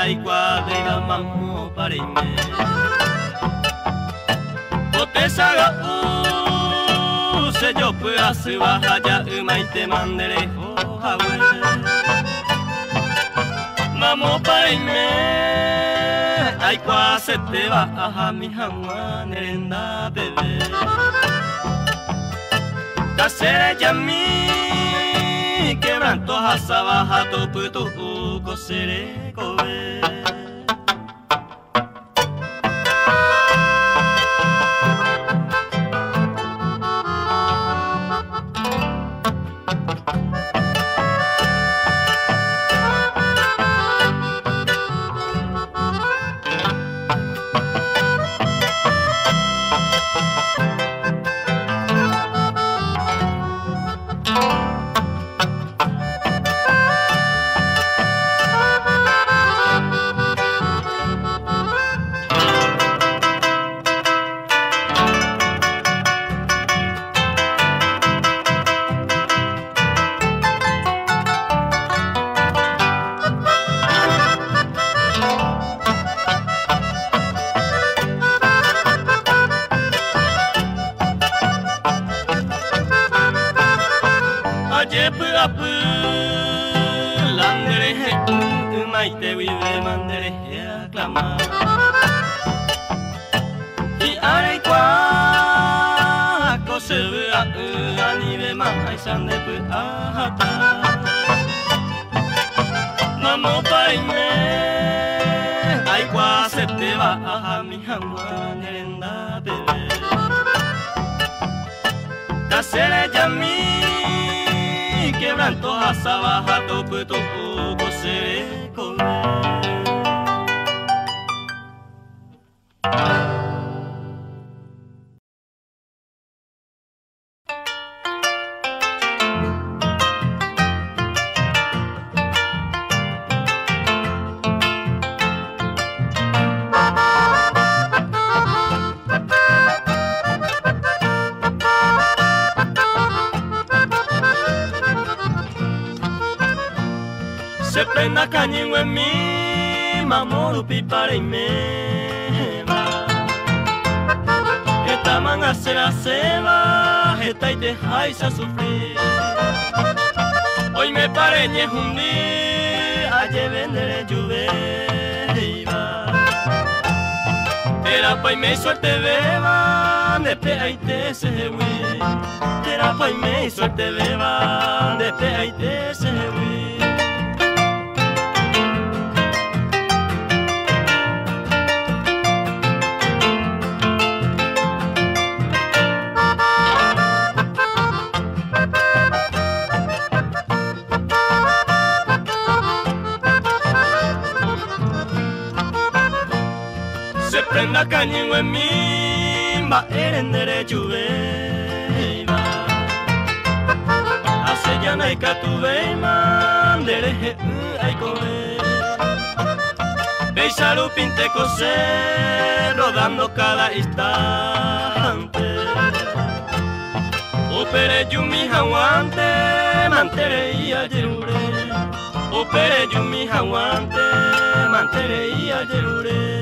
ai quadriga mammo parime Pote saga se yo pueda su baja ya umaite mandere ho hawe Mammo parime ai qua se te va a mi hamwa nerenda bebe Kasere yami quebranto hasa baja to puto kosere kobe Mammo parime ai qua se te va a mi hamwa nerenda bebe Kasere yami quebranto hasa baja to puto kosere kobe Se prenda cañingo en mí, mamoru pipare y me va. Esta manga se va, esta y te a sufrir. Hoy me pareñe un día, ayer venderé lluvia. Era pa' y me suerte beba, de pea y te se hui. Era pa' y me suerte beba, de pea y te se hui. Se prenda cañingo en mí, va erendere lluvia. Hace ya no hay catuveima, dereje hay comer. Beisaru pinte coser, rodando cada instante. Opere yumi aguante, mantere y ayerure. Opere yumi aguante, mantere y ayerure.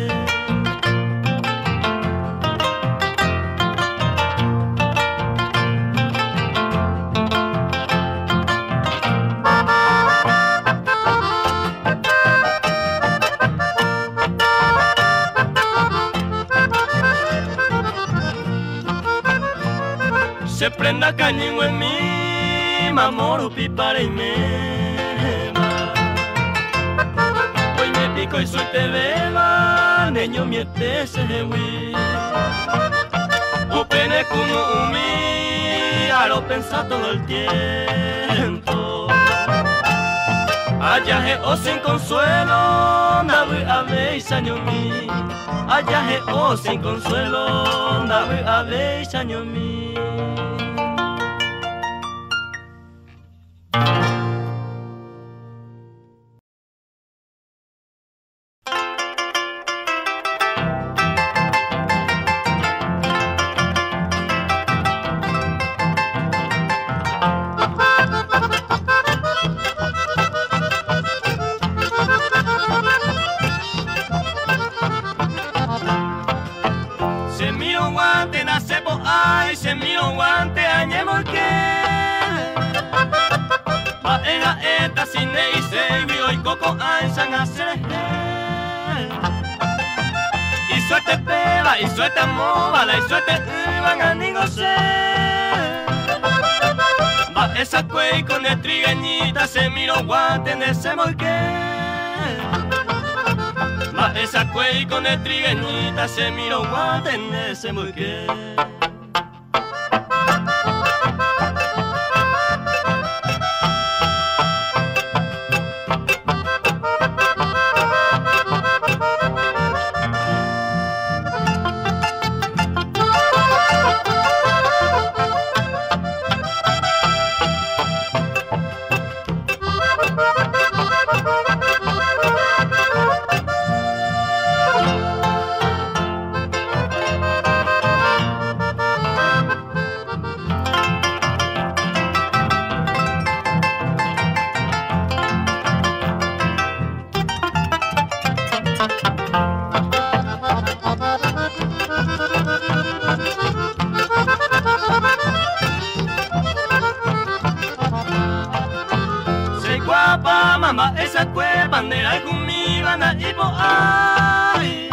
Se prenda cañingo en mí, mamoru pipare y me va. Hoy me pico y suerte beba, niño miete se hui. Upene como umi, a lo pensa todo el tiempo. Ayaje o sin consuelo, nabu aveis año mi. Ayaje o sin consuelo, nabu aveis año mi. miro guante, nace po ay, se miro guante, añemo que. Pa ega eta sine y segui, hoy coco ay, san hacer. Y suerte peba, y suerte móvala, y suerte van a ningose. Va esa cuey con el trigueñita, se miro guante en ese molque. Va esa cuey con el trigueñita, se miro guante en ese molque. Mamá, esa cueva, bandera con mi banda y po ay.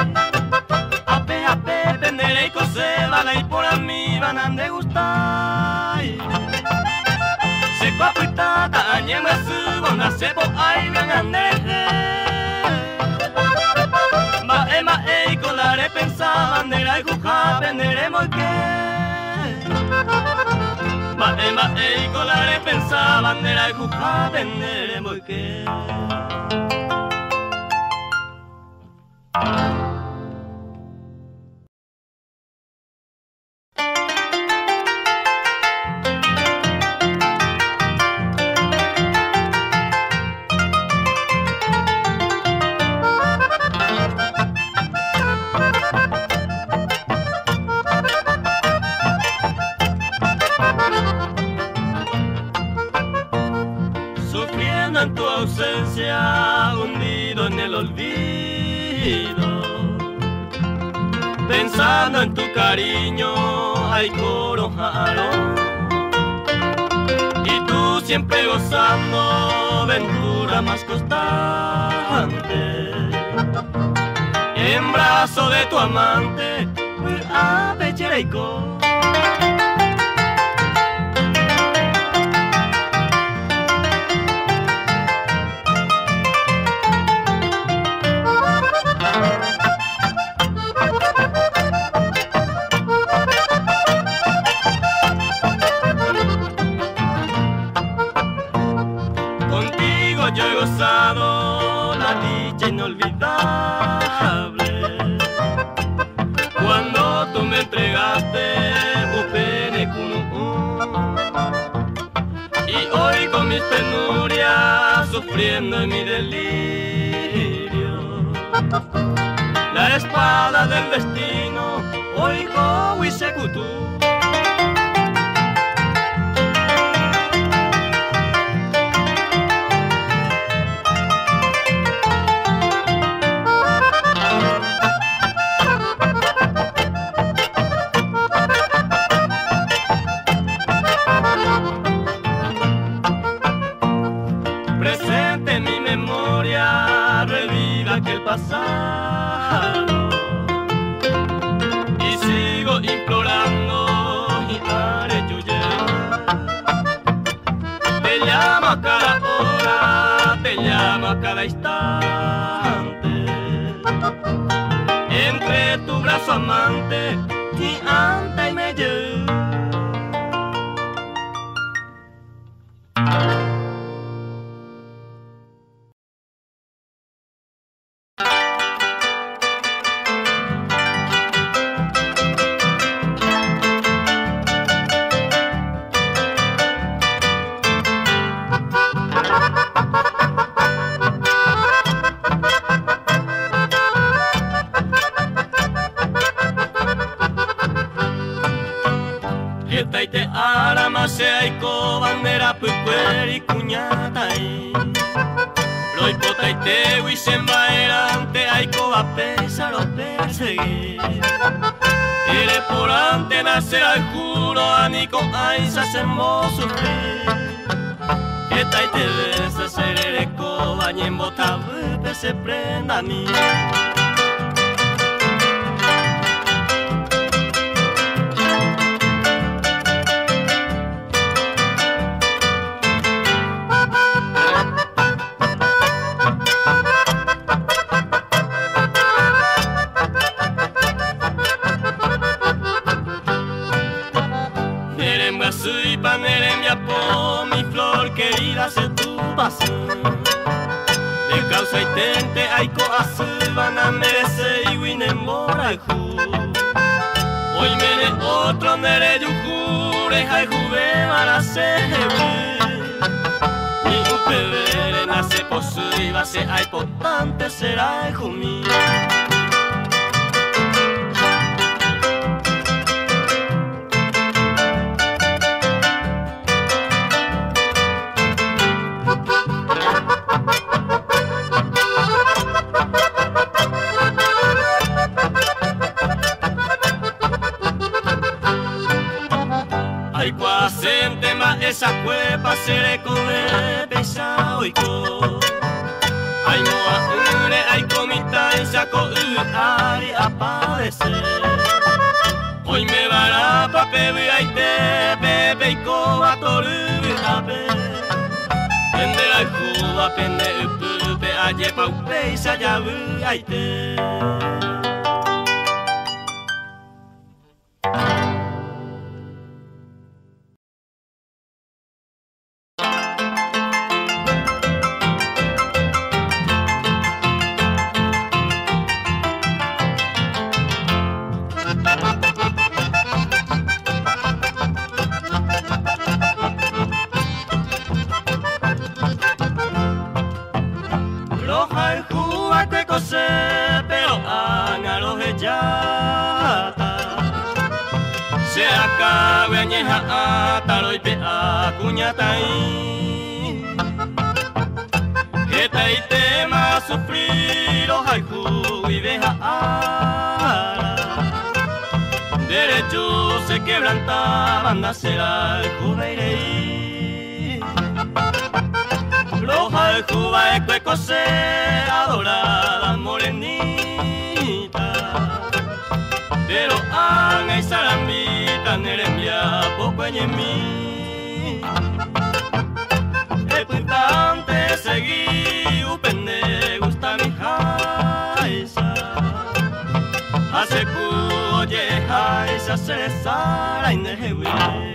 Ape, pendere y cose, bala y por a mi van a degustar. Se cuapuita, tañen a su bona, se po ay, van a neje. Ma, y colare pensar, bandera y juja, venderemos que. Ma, y colare pensar, bandera y juja, venderemos que. Sufriendo en tu ausencia, hundido en el olvido, pensando en tu cariño, hay corojaro. Y tú siempre gozando ventura más constante, en brazo de tu amante, a pechereico. Yo he gozado la dicha inolvidable cuando tú me entregaste upene kunu. Y hoy con mis penurias sufriendo en mi delirio, la espada del destino hoy con Wisekutu. Presente en mi memoria, reviva aquel pasado, y sigo implorando y haré te llamo a cada hora, te llamo a cada instante, entre tu brazo amante y anta y me llevo. Taite arama se aiko bandera pupueri kuñatai Loi potaite huisen baerante aiko a pesar o perseguir Eres por ante nacer al juro, anico aisa sembo sufrir. Eta y te besa serere ko, bañen bota vuelve se prenda a mí. Soy panera en mi apo, mi flor querida se tu pasión. De causa y tente, aiko asu, van a merecer y winen boraju. Hoy mere otro mere yukure, hay juve para ser. Ni upevere nace posu y va a ser importante será el jumi. Esa cuepa seré con el pesa oiko. Ay moa ure, ay comita y saco ari a padecer. Hoy me va pa pebi ay te pepe y coba toru a pe. Pende la cuba pende upupe aye pa upe y sayabu ay te. Pero ángalos echata se acabe añeja ataro y pe acuñatai Geta y tema sufrir ojaljú y deja ara derecho se quebrantaban nacer al jubeirei Roja el juba es cuecose, adorada morenita. Pero anga y sarambita, nerembia, poco en mí. El pintante seguí, upende, gusta mi jaisa. Hace cuye jaisa, se sara y nejewi.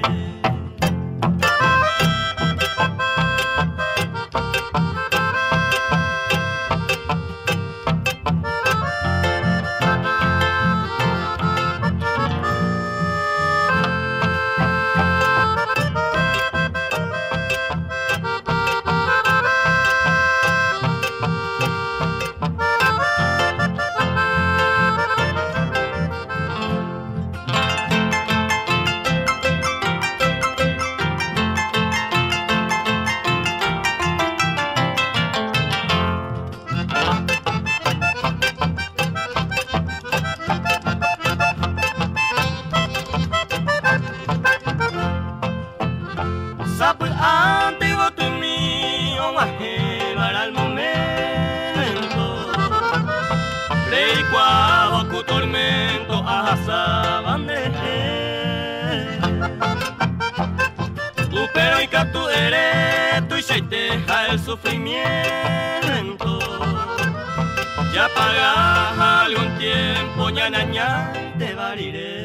Pero y que tú eres, tú y se deja el sufrimiento. Ya pagas algún tiempo, ña, te variré.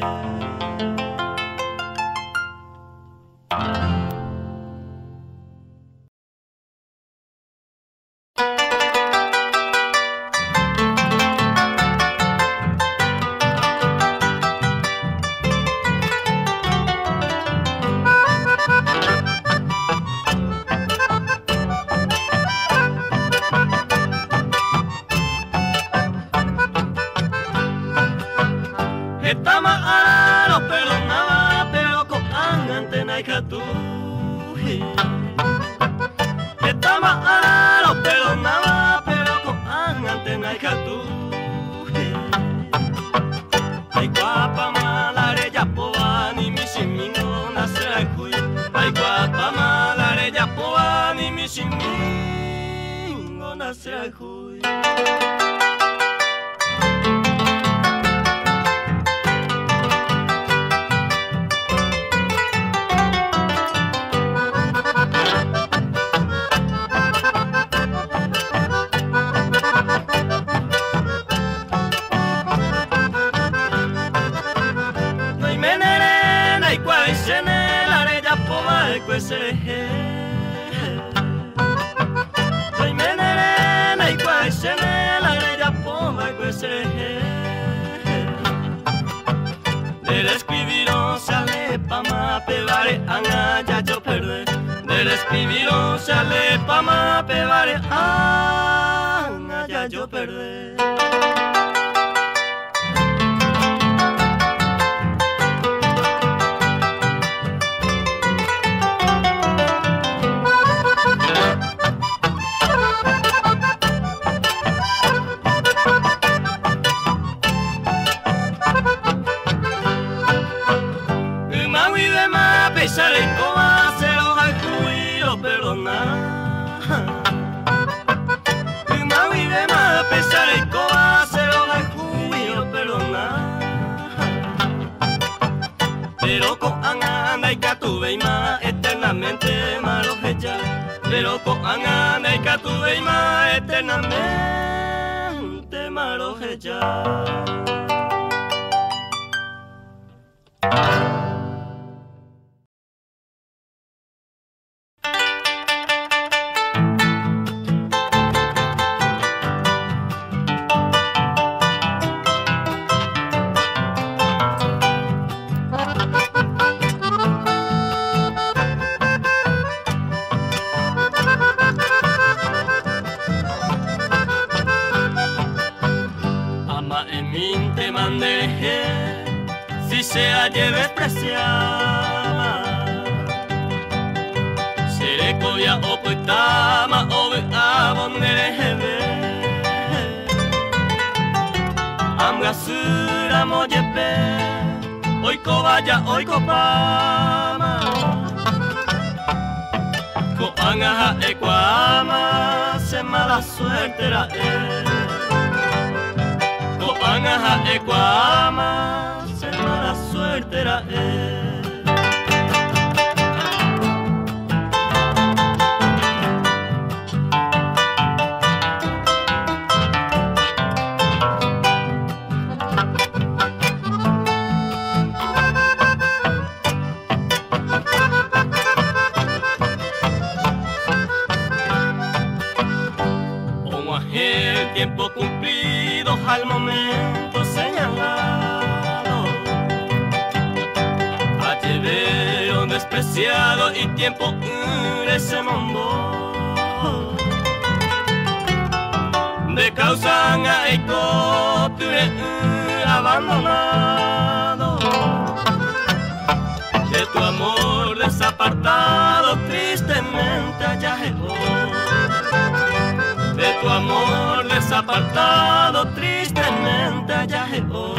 Ay, guapa, queserehe Doi menere nei quai sene la greja pomba queserehe Del escribirón sale pama pevare anga ya yo perder Del escribirón sale pama pevare anga ya yo perder Pesar en coma, se lo hay lo perdonar. Una vive más, pesar en coma, se lo hay lo perdonar. Pero con anda y catuve y más, eternamente malo ella. Pero con anda y catuve y más, eternamente malo ella. Si se halle despreciada seré coya o poitama o abonderehebe amgasura moyepe oiko vaya oiko pama ko angaha equama se mala suerte era Angaha equama, se mala suerte era el tiempo cumplido al momento señalado a llevar despreciado y tiempo ese mundo de causa a eco abandonado de tu amor desapartado tristemente allá llegó de tu amor desapartado tristemente allá llegó.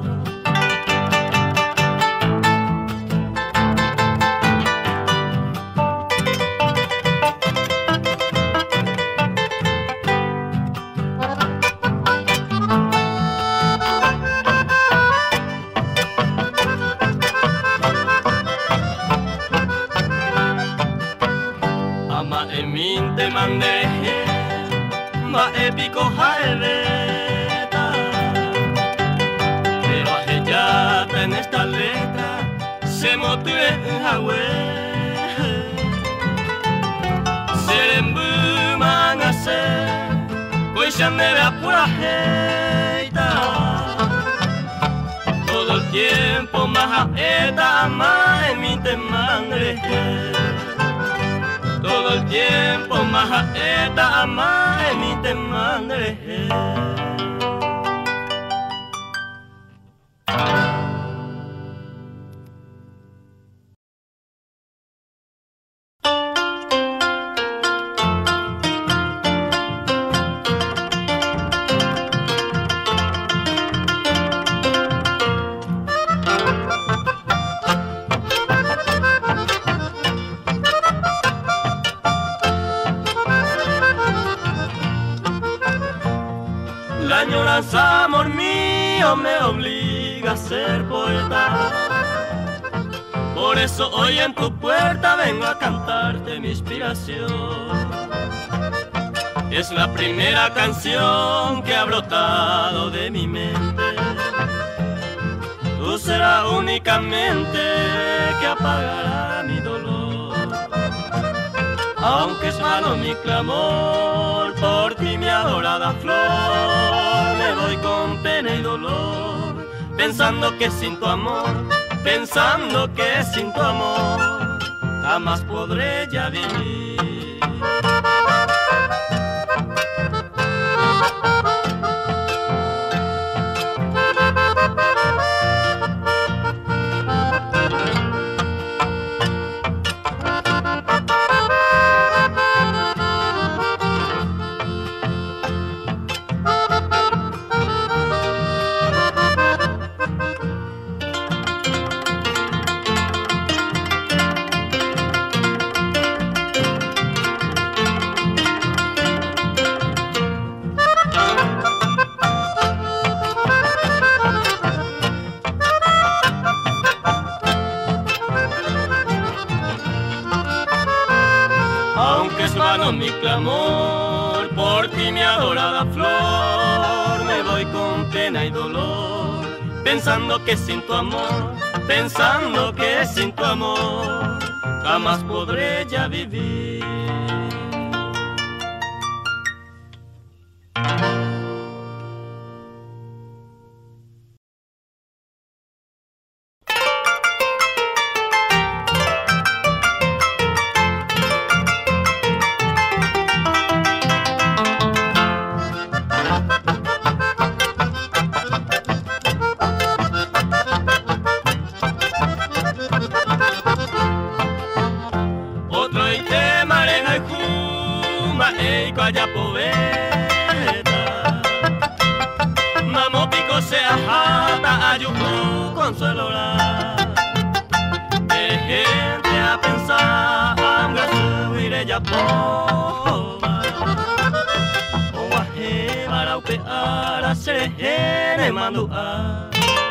Ama en mi te mandé ma épico jaeleta pero ajellata en esta letra se motive en Hawái serembu mangase coichanera pura jeita todo el tiempo majaeta ama en mi te mandé todo el tiempo majaeta ama en mi te mandé. La añoranza, amor mío, me obliga a ser poeta. Por eso hoy en tu puerta vengo a cantarte mi inspiración. Es la primera canción que ha brotado de mi mente. Tú serás únicamente que apagará mi dolor. Aunque es vano mi clamor por ti, mi adorada flor, me voy con pena y dolor, pensando que sin tu amor, pensando que sin tu amor, jamás podré ya vivir. Aunque es vano mi clamor por ti, mi adorada flor, me voy con pena y dolor, pensando que sin tu amor, pensando que sin tu amor, jamás podré ya vivir. Vaya poeta, mamo pico se ajata, ayuco consuelo la de gente a pensar, anga subiré ya poba, o guaje para upear a serene mandua.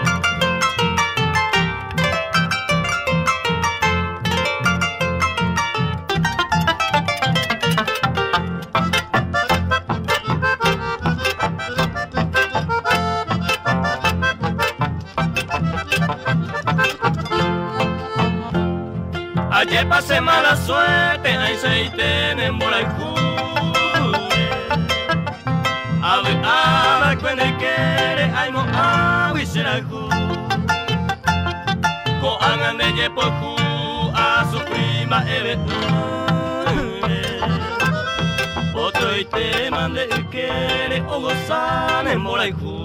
Ayer pasé mala suerte, ahí se tienen bola y jude. Ave, cuando quiere, ay mo avi será ju. Ko angan de yepo ju a su prima eve. Otro y te mande y quiere o gozan en bola y ju.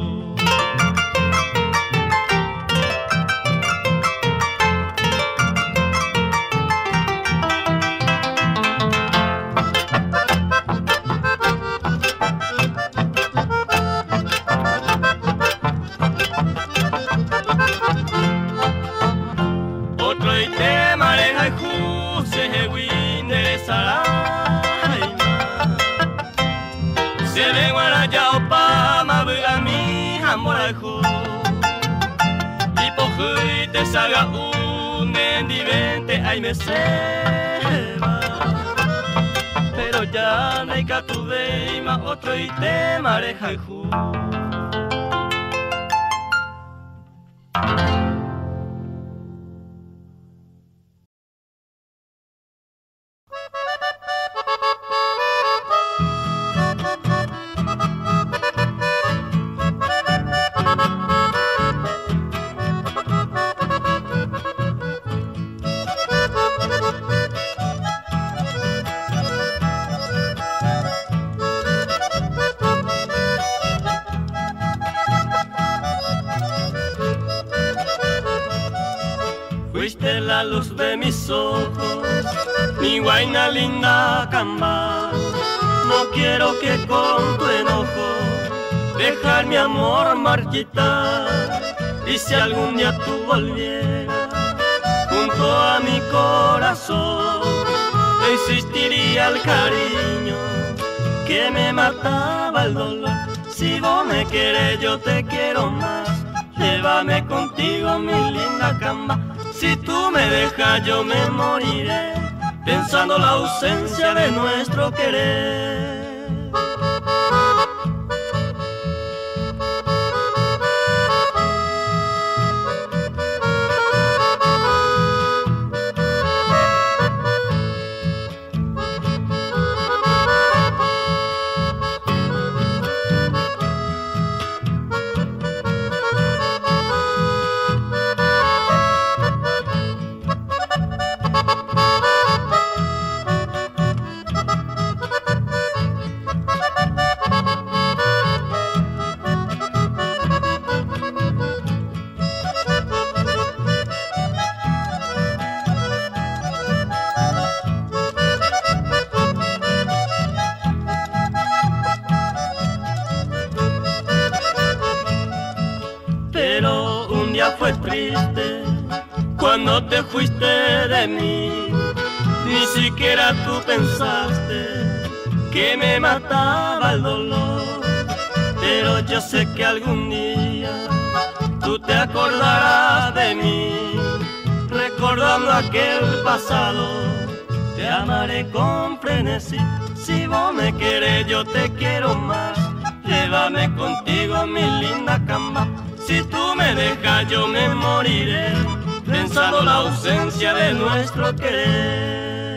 Y por te salga un mendivente, ay me seba. Pero ya no hay que tu veima, otro y te mareja y ju. Fuiste la luz de mis ojos, mi guaina linda camba. No quiero que con tu enojo dejar mi amor marchitar. Y si algún día tú volvieras junto a mi corazón, no existiría el cariño que me mataba el dolor. Si vos me querés yo te quiero más, llévame contigo mi linda camba. Si tú me dejas yo me moriré, pensando la ausencia de nuestro querer. triste cuando te fuiste de mí. Ni siquiera tú pensaste que me mataba el dolor, pero yo sé que algún día tú te acordarás de mí. Recordando aquel pasado, te amaré con frenesí. Si vos me querés, yo te quiero más. Llévame contigo a mi linda cama. Si tú me dejas, yo me moriré, pensando la ausencia de nuestro querer.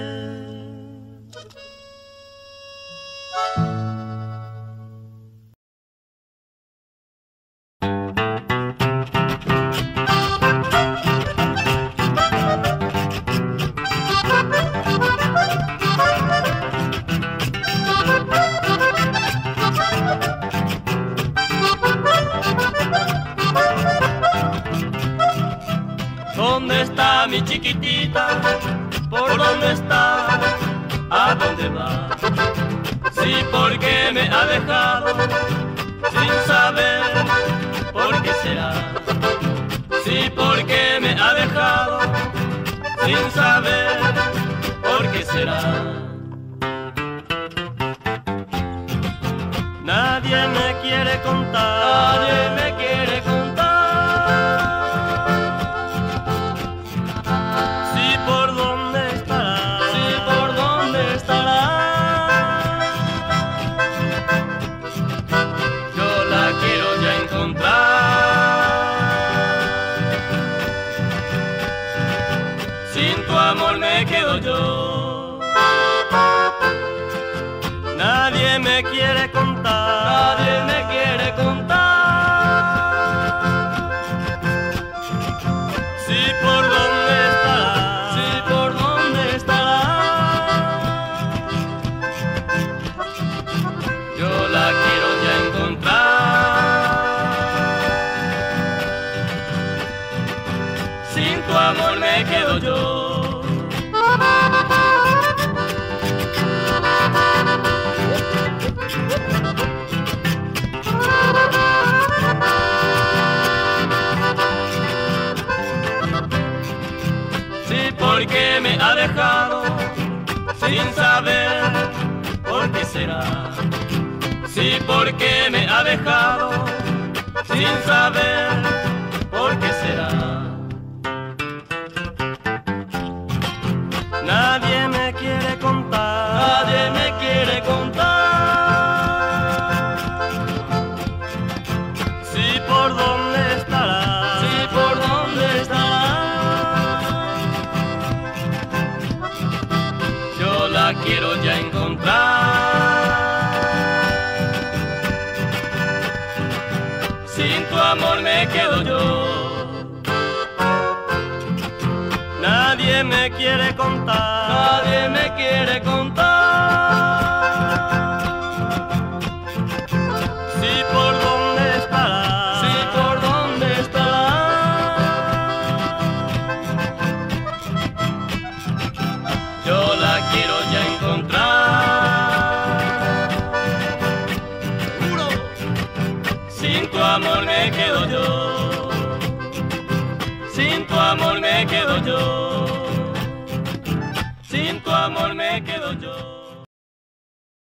¿Dónde está mi chiquitita? ¿Por dónde está? ¿A dónde va? Sí, porque me ha dejado sin saber por qué será. Sí, porque me ha dejado sin saber por qué será. Nadie me quiere contar, nadie me quiere contar. Sin tu amor me quedo yo. Nadie me quiere contar, nadie me quiere contar. Si por dónde estará, si por dónde estará. Yo la quiero ya encontrar. Sin tu amor me quedo yo. Sí, porque me ha dejado sin saber por qué será. Sí, porque me ha dejado sin saber por qué será. Nadie me quiere contar, nadie me quiere contar. Si por dónde estará, si por dónde estará. Yo la quiero ya encontrar. Sin tu amor me quedo yo. Nadie me quiere contar, nadie me quiere contar. Si por dónde estará, si por dónde estará. Yo la quiero ya encontrar. Seguro. Sin tu amor me quedo yo. Sin tu amor me quedo yo. Sin tu amor me quedo yo.